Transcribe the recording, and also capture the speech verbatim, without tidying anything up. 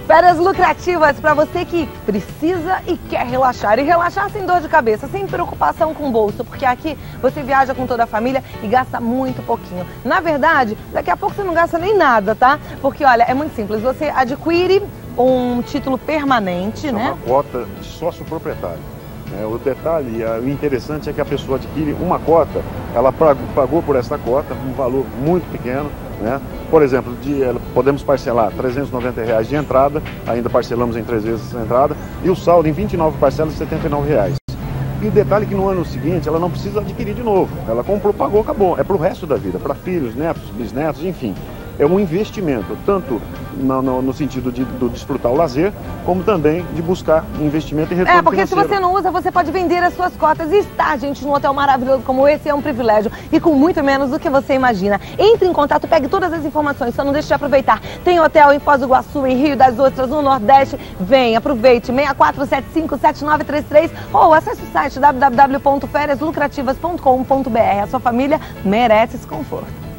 Férias lucrativas para você que precisa e quer relaxar. E relaxar sem dor de cabeça, sem preocupação com o bolso, porque aqui você viaja com toda a família e gasta muito pouquinho. Na verdade, daqui a pouco você não gasta nem nada, tá? Porque, olha, é muito simples. Você adquire um título permanente, Isso né? É uma cota de sócio proprietário. É, o detalhe, o interessante é que a pessoa adquire uma cota, ela pagou por essa cota um valor muito pequeno, né? Por exemplo, de, podemos parcelar trezentos e noventa reais de entrada, ainda parcelamos em três vezes a entrada, e o saldo em vinte e nove parcelas de setenta e nove reais. E o detalhe é que no ano seguinte ela não precisa adquirir de novo, ela comprou, pagou, acabou, é para o resto da vida, para filhos, netos, bisnetos, enfim. É um investimento, tanto no, no, no sentido de, de desfrutar o lazer, como também de buscar investimento e retorno É, porque financeiro. se você não usa, você pode vender as suas cotas e estar, gente, num hotel maravilhoso como esse é um privilégio e com muito menos do que você imagina. Entre em contato, pegue todas as informações, só não deixe de aproveitar. Tem hotel em Foz do Iguaçu, em Rio das Ostras, no Nordeste. Vem, aproveite, seis quatro sete cinco, sete nove três três ou acesse o site w w w ponto férias lucrativas ponto com ponto b r. A sua família merece esse conforto.